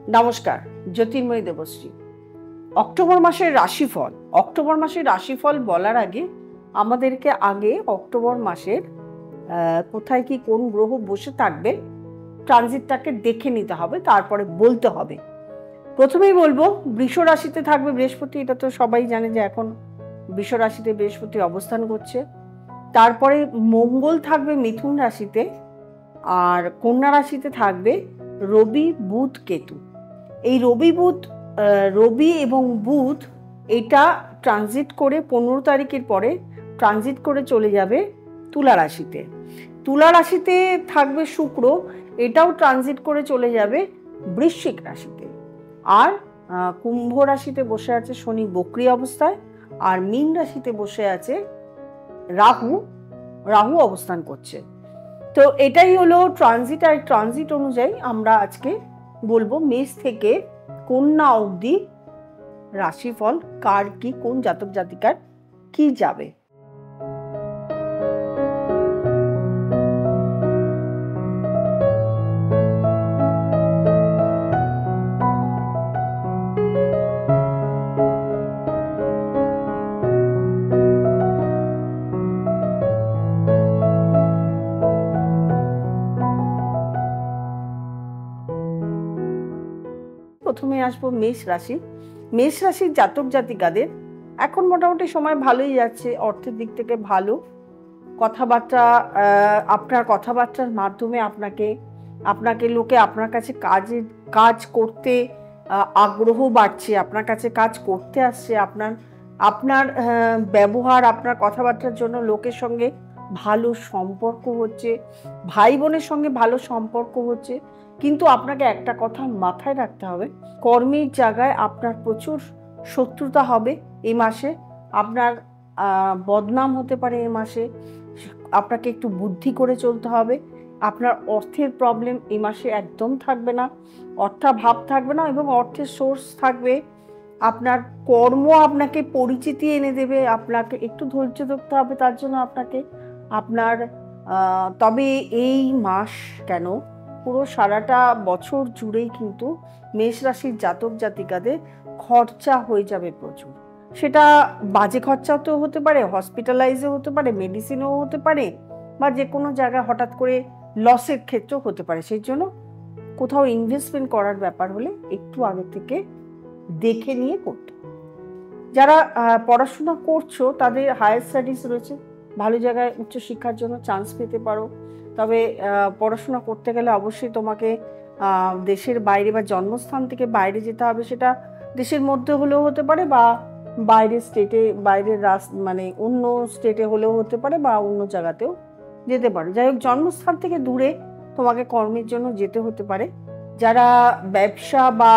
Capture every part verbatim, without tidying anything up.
নমস্কার, জ্যোতির্ময়ী দেবশ্রী। অক্টোবর মাসের রাশিফল অক্টোবর মাসের রাশিফল বলার আগে আমাদেরকে আগে অক্টোবর মাসের কোথায় কি কোন গ্রহ বসে থাকবে ট্রানজিটটাকে দেখে নিতে হবে, তারপরে বলতে হবে। প্রথমেই বলবো বৃষ রাশিতে থাকবে বৃহস্পতি। এটা তো সবাই জানে যে এখন বৃষ রাশিতে বৃহস্পতি অবস্থান করছে। তারপরে মঙ্গল থাকবে মিথুন রাশিতে, আর কন্যা রাশিতে থাকবে রবি, বুধ, কেতু। এই রবি বুধ রবি এবং বুধ এটা ট্রানজিট করে পনেরো তারিখের পরে ট্রানজিট করে চলে যাবে তুলা রাশিতে। তুলা রাশিতে থাকবে শুক্র, এটাও ট্রানজিট করে চলে যাবে বৃশ্চিক রাশিতে। আর কুম্ভ রাশিতে বসে আছে শনি বক্রী অবস্থায়, আর মীন রাশিতে বসে আছে রাহু রাহু অবস্থান করছে। তো এটাই হলো ট্রানজিট। আর ট্রানজিট অনুযায়ী আমরা আজকে বলবো মেষ থেকে কন্যা অবধি রাশিফল কার কি, কোন জাতক জাতিকার কি যাবে। প্রথমে আসবো মেষ রাশি। মেষ রাশির জাতক জাতিকাদের এখন মোটামুটি সময় ভালোই যাচ্ছে, অর্থের দিক থেকে ভালো। কথাবার্তা আপনার কথাবার্তার মাধ্যমে আপনাকে আপনাকে লোকে আপনার কাছে কাজে কাজ করতে আগ্রহ বাড়ছে, আপনার কাছে কাজ করতে আসছে। আপনার আপনার ব্যবহার, আপনার কথাবার্তার জন্য লোকের সঙ্গে ভালো সম্পর্ক হচ্ছে, ভাই বোনের সঙ্গে ভালো সম্পর্ক হচ্ছে। কিন্তু আপনাকে একটা কথা মাথায় রাখতে হবে, কর্মের জায়গায় আপনার প্রচুর শত্রুতা হবে এই মাসে, আপনার বদনাম হতে পারে এই মাসে। আপনাকে একটু বুদ্ধি করে চলতে হবে। আপনার অর্থের প্রবলেম এই মাসে একদম থাকবে না, অর্থাভাব থাকবে না, এবং অর্থের সোর্স থাকবে। আপনার কর্ম আপনাকে পরিচিতি এনে দেবে, আপনাকে একটু ধৈর্য ধরতে হবে তার জন্য আপনাকে আপনার তবে এই মাস কেন পুরো সারাটা বছর জুড়েই কিন্তু মেষ রাশির জাতক জাতিকাদের খরচা হয়ে যাবে প্রচুর। সেটা বাজে খরচাও তো হতে পারে, হসপিটালাইজও হতে পারে, মেডিসিনও হতে পারে, বা যে কোনো জায়গায় হঠাৎ করে লসের ক্ষেত্রেও হতে পারে। সেই জন্য কোথাও ইনভেস্টমেন্ট করার ব্যাপার হলে একটু আগে থেকে দেখে নিয়ে করতে। যারা পড়াশোনা করছো তাদের হায়ার স্টাডিজ রয়েছে, ভালো জায়গায় উচ্চশিক্ষার জন্য চান্স পেতে পারো। তবে পড়াশোনা করতে গেলে অবশ্যই তোমাকে দেশের বাইরে বা জন্মস্থান থেকে বাইরে যেতে হবে। সেটা দেশের মধ্যে হলেও হতে পারে, বা বাইরের স্টেটে বাইরের রাস মানে অন্য স্টেটে হলেও হতে পারে, বা অন্য জায়গাতেও যেতে পারে। যাই হোক, জন্মস্থান থেকে দূরে তোমাকে কর্মের জন্য যেতে হতে পারে। যারা ব্যবসা বা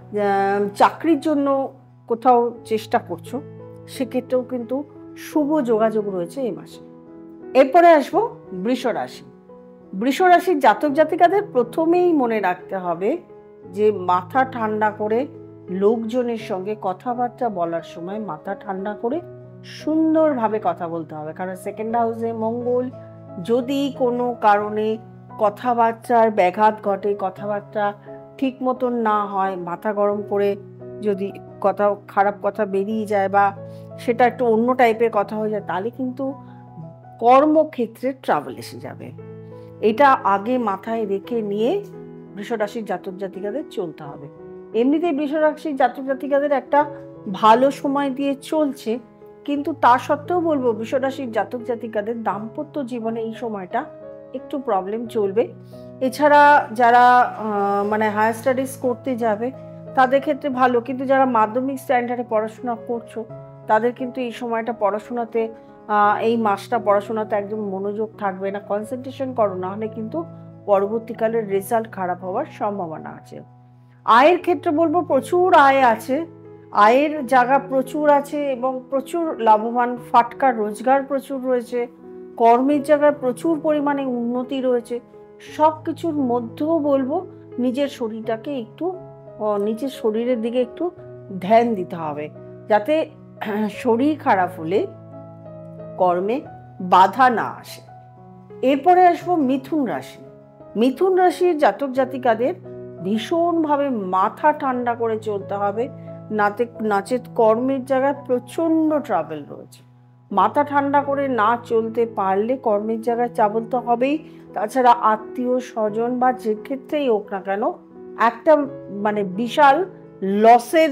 চাকরির জন্য কোথাও চেষ্টা করছো সেক্ষেত্রেও কিন্তু শুভ যোগাযোগ রয়েছে এই মাসে। এরপরে আসবো বৃষ রাশি। বৃষ রাশির জাতক জাতিকাদের প্রথমেই মনে রাখতে হবে যে মাথা ঠান্ডা করে লোকজনের সঙ্গে কথাবার্তা বলার সময় মাথা ঠান্ডা করে সুন্দরভাবে কথা বলতে হবে। কারণ সেকেন্ড হাউসে মঙ্গল, যদি কোনো কারণে কথাবার্তার ব্যাঘাত ঘটে, কথাবার্তা ঠিক মতন না হয়, মাথা গরম করে যদি কথা খারাপ কথা বেরিয়ে যায় বা সেটা একটু অন্য টাইপের কথা হয়ে যায়, তাহলে কিন্তু কর্মক্ষেত্রে ট্রাভেল এসে যাবে। এটা আগে মাথায় রেখে নিয়ে বৃষ রাশির জাতক জাতিকাদের চলতে হবে। এমনিতেই বৃষ রাশির জাতক জাতিকাদের একটা ভালো সময় দিয়ে চলছে, কিন্তু তা সত্ত্বেও বলবো বৃষ রাশির জাতক জাতিকাদের দাম্পত্য জীবনে এই সময়টা একটু প্রবলেম চলবে। এছাড়া যারা মানে হায়ার স্টাডিজ করতে যাবে তাদের ক্ষেত্রে ভালো, কিন্তু যারা মাধ্যমিক স্ট্যান্ডার্ডে পড়াশোনা করছো তাদের কিন্তু এই সময়টা পড়াশোনাতে এই মাসটা পড়াশোনাতে একদম মনোযোগ থাকবে না, কনসেন্ট্রেশন করো, না হলে কিন্তু পরবর্তীকালের রেজাল্ট খারাপ হওয়ার সম্ভাবনা আছে। আয়ের ক্ষেত্রে বলবো প্রচুর আয় আছে, আয়ের জায়গা প্রচুর আছে এবং প্রচুর লাভবান, ফাটকা রোজগার প্রচুর রয়েছে, কর্মের জায়গায় প্রচুর পরিমাণে উন্নতি রয়েছে। সব কিছুর মধ্যেও বলবো নিজের শরীরটাকে একটু নিজের শরীরের দিকে একটু ধ্যান দিতে হবে, যাতে শরীর খারাপ হলে কর্মে বাধা না আসে। এরপরে আসবো মিথুন রাশি। মিথুন রাশির জাতক জাতিকাদের ভীষণভাবে মাথা ঠান্ডা করে চলতে হবে, নাতে নাচের কর্মের জায়গায় প্রচণ্ড ট্রাভেল রয়েছে। মাথা ঠান্ডা করে না চলতে পারলে কর্মের জায়গায় ট্রাভেল তো হবেই, তাছাড়া আত্মীয় স্বজন বা যে ক্ষেত্রেই হোক না কেন একটা মানে বিশাল লসের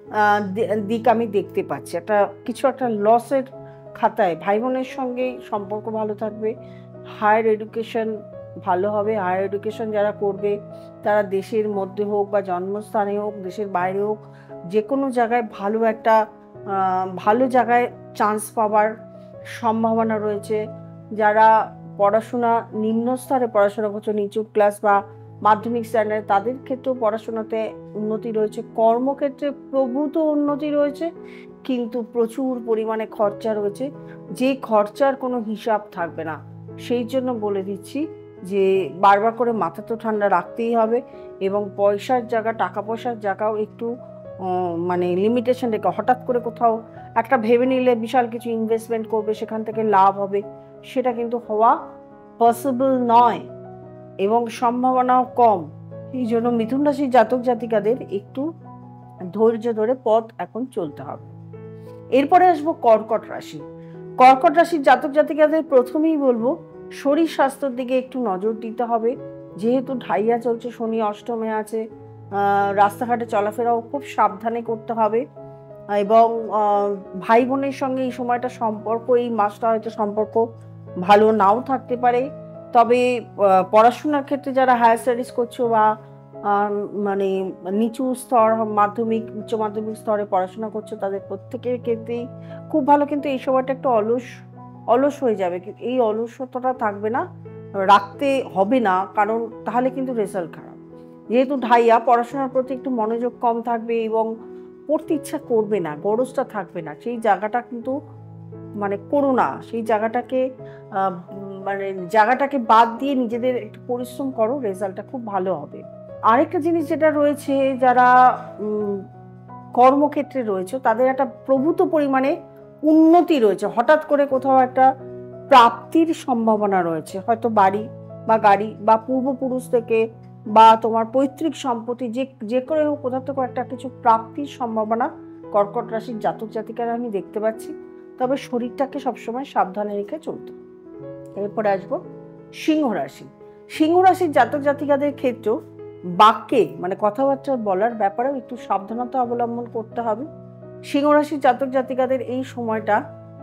দিক আমি দেখতে পাচ্ছি। একটা কিছু একটা লসের খাতায় ভাই বোনের সঙ্গে সম্পর্ক ভালো থাকবে, হায়ার এডুকেশন ভালো হবে। হায়ার এডুকেশন যারা করবে তারা দেশের মধ্যে হোক বা জন্মস্থানে হোক, দেশের বাইরে হোক, যে কোনো জায়গায় ভালো একটা ভালো জায়গায় চান্স পাওয়ার সম্ভাবনা রয়েছে। যারা পড়াশোনা নিম্ন স্তরে পড়াশোনা করছে, নিচু ক্লাস বা মাধ্যমিক স্ট্যান্ডার্ড, তাদের ক্ষেত্রেও পড়াশোনাতে উন্নতি রয়েছে। কর্মক্ষেত্রে প্রভূত উন্নতি রয়েছে, কিন্তু প্রচুর পরিমাণে খরচা রয়েছে, যে খরচার কোনো হিসাব থাকবে না। সেই জন্য বলে দিচ্ছি যে বারবার করে মাথা তো ঠান্ডা রাখতেই হবে, এবং পয়সার জায়গা, টাকা পয়সার জায়গাও একটু মানে লিমিটেশন রেখে, হঠাৎ করে কোথাও একটা ভেবে নিলে বিশাল কিছু ইনভেস্টমেন্ট করবে, সেখান থেকে লাভ হবে, সেটা কিন্তু হওয়া পসিবল নয় এবং সম্ভাবনাও কম। এই জন্য মিথুন রাশির জাতক জাতিকাদের একটু ধৈর্য ধরে পথ এখন চলতে হবে। এরপরে আসবো কর্কট রাশি। কর্কট রাশির জাতক জাতিকাদের প্রথমেই বলবো শরীর স্বাস্থ্যের দিকে একটু নজর দিতে হবে, যেহেতু ঢাইয়া চলছে, শনি অষ্টমে আছে, রাস্তাঘাটে চলাফেরাও খুব সাবধানে করতে হবে। এবং ভাই বোনের সঙ্গে এই সময়টা সম্পর্ক, এই মাসটা হয়তো সম্পর্ক ভালো নাও থাকতে পারে, তবে পড়াশোনার ক্ষেত্রে যারা হায়ার স্টাডিজ করছো বা মানে নিচু স্তর, মাধ্যমিক উচ্চ মাধ্যমিক স্তরে পড়াশোনা করছো, তাদের প্রত্যেকের ক্ষেত্রেই খুব ভালো। কিন্তু এই সময়টা একটু অলস অলস হয়ে যাবে, এই অলসতাটা থাকবে না, রাখতে হবে না, কারণ তাহলে কিন্তু রেজাল্ট খারাপ। যেহেতু ঢাইয়া, পড়াশোনার প্রতি একটু মনোযোগ কম থাকবে এবং পড়তে ইচ্ছা করবে না, গরজটা থাকবে না, সেই জায়গাটা কিন্তু মানে করো না, সেই জায়গাটাকে মানে জায়গাটাকে বাদ দিয়ে নিজেদের একটু পরিশ্রম করো, রেজাল্টটা খুব ভালো হবে। আরেকটা জিনিস যেটা রয়েছে, যারা কর্মক্ষেত্রে রয়েছে তাদের একটা প্রভূত পরিমাণে উন্নতি রয়েছে, হঠাৎ করে কোথাও একটা প্রাপ্তির সম্ভাবনা রয়েছে, হয়তো বাড়ি বা গাড়ি বা পূর্বপুরুষ থেকে বা তোমার পৈতৃক সম্পত্তি, যে যে করে হোক কোথাও থেকে একটা কিছু প্রাপ্তির সম্ভাবনা কর্কট রাশির জাতক জাতিকারা আমি দেখতে পাচ্ছি। তবে শরীরটাকে সবসময় সাবধানে রেখে চলতে। এরপরে আসবো সিংহ রাশি। সিংহ রাশির জাতক জাতিকাদের ক্ষেত্রেও বাক্যে মানে কথাবার্তা বলার ব্যাপারেও একটু সাবধানতা অবলম্বন করতে হবে। সিংহ রাশির জাতক জাতিকাদের এই সময়টা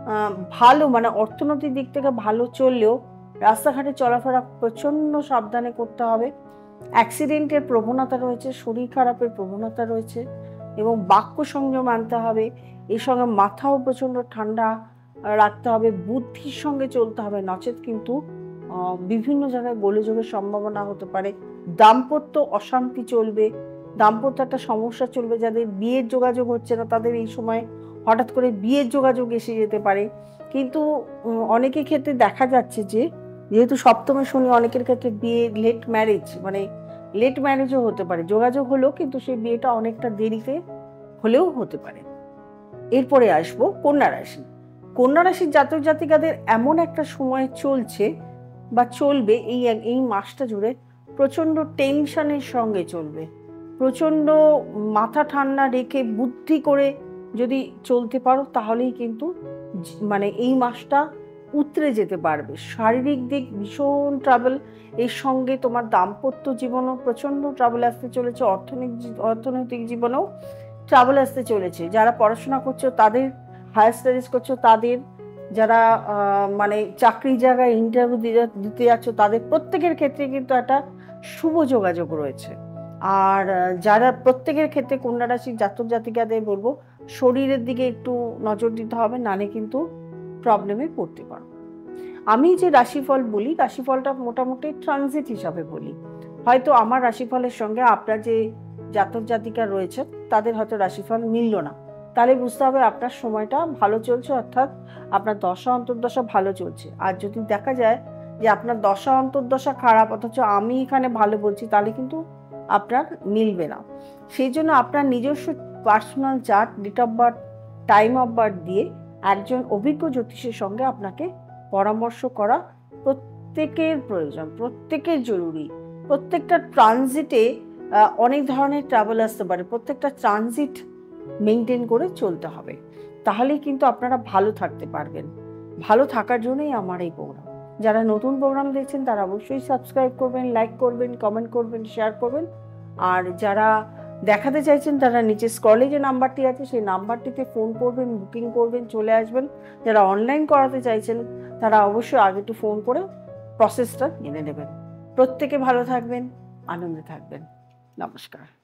ভালো, মানে অর্থনৈতিক দিক থেকে ভালো চললেও রাস্তাঘাটে চলাফেরা প্রচণ্ড সাবধানে করতে হবে। অ্যাক্সিডেন্টের প্রবণতা রয়েছে, শরীর খারাপের প্রবণতা রয়েছে, এবং বাক্য সংযম আনতে হবে। এর সঙ্গে মাথাও প্রচণ্ড ঠান্ডা রাখতে হবে, বুদ্ধির সঙ্গে চলতে হবে, নচেত কিন্তু বিভিন্ন জায়গায় গোলযোগের সম্ভাবনা হতে পারে। দাম্পত্য অশান্তি চলবে, দাম্পত্য একটা সমস্যা চলবে। যাদের বিয়ের যোগাযোগ হচ্ছে না তাদের এই সময় হঠাৎ করে বিয়ের যোগাযোগ এসে যেতে পারে। কিন্তু অনেকের ক্ষেত্রে দেখা যাচ্ছে যে যেহেতু সপ্তমে শনি, অনেকের ক্ষেত্রে বিয়ে লেট ম্যারেজ, মানে লেট ম্যারেজও হতে পারে, যোগাযোগ হলেও কিন্তু সেই বিয়েটা অনেকটা দেরিতে হলেও হতে পারে। এরপরে আসবো কন্যা রাশি। কন্যা রাশির জাতক জাতিকাদের এমন একটা সময় চলছে বা চলবে, এই এই মাসটা জুড়ে প্রচণ্ড টেনশনের সঙ্গে চলবে, প্রচণ্ড মাথা ঠান্ডা রেখে বুদ্ধি করে যদি চলতে পারো তাহলেই কিন্তু মানে এই মাসটা উতরে যেতে পারবে। শারীরিক দিক ভীষণ ট্রাভেল, এর সঙ্গে তোমার দাম্পত্য জীবনও প্রচণ্ড ট্রাভেল আসতে চলেছে, অর্থনৈতিক অর্থনৈতিক জীবনেও ট্রাভেল আসতে চলেছে। যারা পড়াশোনা করছো তাদের, হায়ার স্টাডিজ করছো তাদের, যারা মানে চাকরির জায়গায় ইন্টারভিউ দিতে যাচ্ছ তাদের প্রত্যেকের ক্ষেত্রে কিন্তু একটা শুভ যোগাযোগ রয়েছে। আর যারা প্রত্যেকের ক্ষেত্রে কন্যা রাশির জাতক জাতিকাদের বলবো শরীরের দিকে একটু নজর দিতে হবে, নালে কিন্তু প্রবলেমে পড়তে পারো। আমি যে রাশিফল বলি, রাশিফলটা মোটামুটি ট্রানজিট হিসাবে বলি। হয়তো আমার রাশিফলের সঙ্গে আপনার যে জাতক জাতিকা রয়েছে তাদের হয়তো রাশিফল মিলল না, তাহলে বুঝতে হবে আপনার সময়টা ভালো চলছে, অর্থাৎ আপনার দশা অন্তর্দশা ভালো চলছে। আর যদি দেখা যায় যে আপনার দশা অন্তর্দশা খারাপ অথচ আমি এখানে ভালো বলছি, তাহলে কিন্তু আপনার মিলবে না। সেই জন্য আপনার নিজস্ব personal chart, date of birth, time of birth দিয়ে একজন অভিজ্ঞ জ্যোতিষের সঙ্গে আপনাকে পরামর্শ করা প্রত্যেকের প্রয়োজন, প্রত্যেকের জরুরি। প্রত্যেকটা ট্রানজিটে অনেক ধরনের ট্রাভেল আসতে পারে, প্রত্যেকটা ট্রানজিট মেনটেন করে চলতে হবে, তাহলেই কিন্তু আপনারা ভালো থাকতে পারবেন। ভালো থাকার জন্যই আমার এই প্রোগ্রাম। যারা নতুন প্রোগ্রাম দেখছেন তারা অবশ্যই সাবস্ক্রাইব করবেন, লাইক করবেন, কমেন্ট করবেন, শেয়ার করবেন। আর যারা দেখাতে চাইছেন তারা নিচে স্ক্রলে যে নাম্বারটি আছে সেই নাম্বারটিতে ফোন করবেন, বুকিং করবেন, চলে আসবেন। যারা অনলাইন করাতে চাইছেন তারা অবশ্যই আগে একটু ফোন করে প্রসেসটা জেনে নেবেন। প্রত্যেকে ভালো থাকবেন, আনন্দে থাকবেন। নমস্কার।